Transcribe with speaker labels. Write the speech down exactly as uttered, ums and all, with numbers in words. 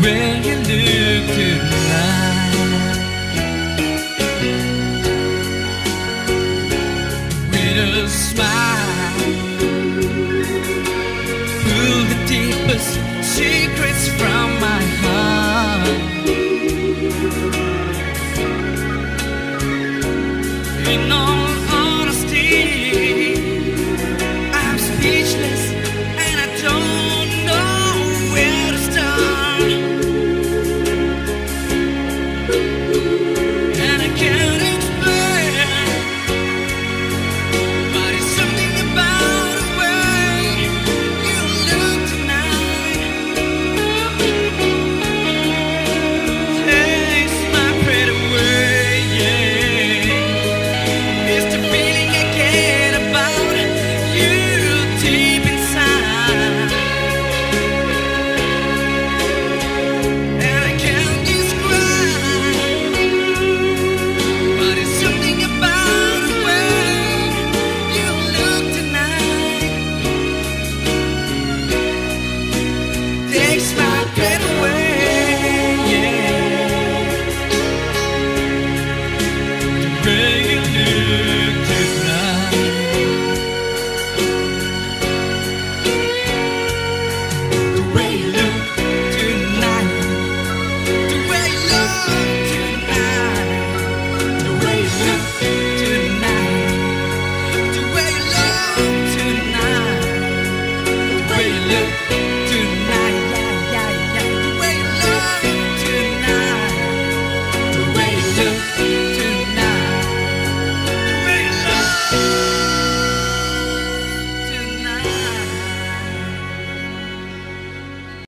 Speaker 1: way you look tonight, with a smile, pull the deepest secrets from my heart. In all honesty, I'm speechless and I don't know where to start. And I can't explain, but it's something about the way you look tonight. Takes my breath away, yeah. It's the feeling I get about you deep inside, and I can't describe, but it's something about the way you look tonight. Takes my